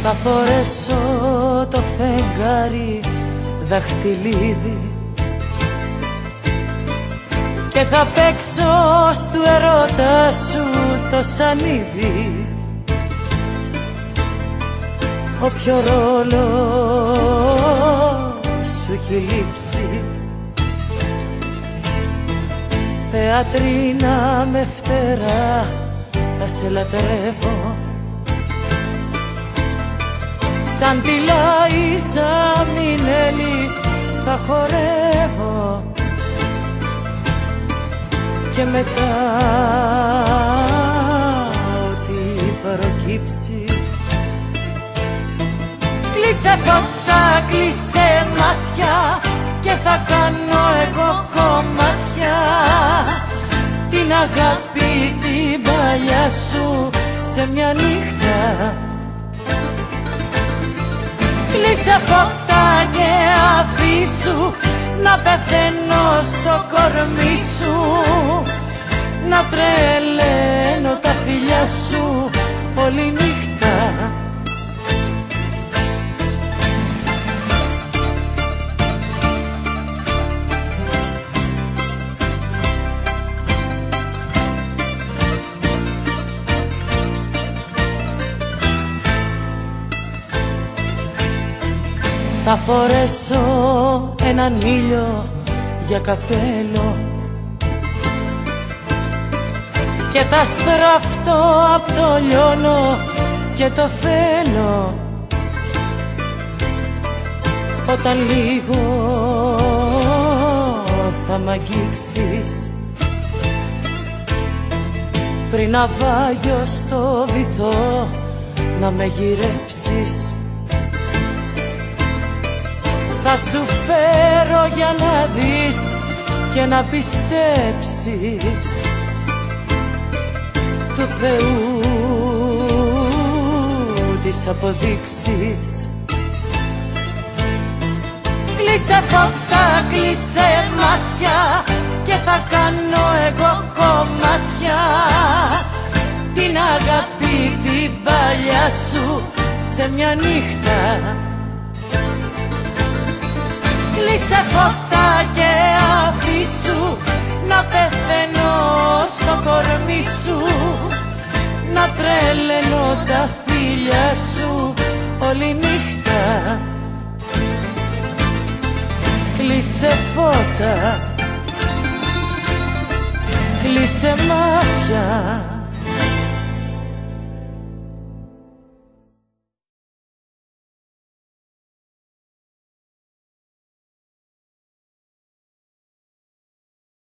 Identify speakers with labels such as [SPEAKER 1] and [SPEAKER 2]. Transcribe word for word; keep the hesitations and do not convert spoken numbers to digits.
[SPEAKER 1] Θα φορέσω το φεγγάρι δαχτυλίδι και θα παίξω στου ερώτα σου το σανίδι. Όποιο ρόλο σου έχει λείψει, θεατρίνα με φτερά θα σε λατρεύω. Σαν τη Λάιζα Μινέλη θα χορεύω και μετά ό,τι προκύψει. Κλείσε φώτα, κλείσε μάτια και θα κάνω εγώ κομμάτια την αγάπη την παλιά σου σε μια νύχτα. Κλείσε φώτα και αφήσου να πεθαίνω στο κορμί σου, να τρελαίνω τα φιλιά σου όλη νύχτα. Θα φορέσω έναν ήλιο για καπέλο και θα στραφτώ απ' το λιώνο και το θέλω. Όταν λίγο θα μ' αγγίξεις, πριν ναυάγιο στο βυθό να με γυρέψεις, θα σου φέρω για να δεις και να πιστέψεις του Θεού τις αποδείξεις. Κλείσε φώτα, κλείσε μάτια και θα κάνω εγώ κομμάτια την αγάπη την παλιά σου σε μια νύχτα. Κλείσε φώτα και αφήσου να πεθαίνω στο κορμί σου, να τρελαίνω τα φίλια σου όλη νύχτα. Κλείσε φώτα, κλείσε μάτια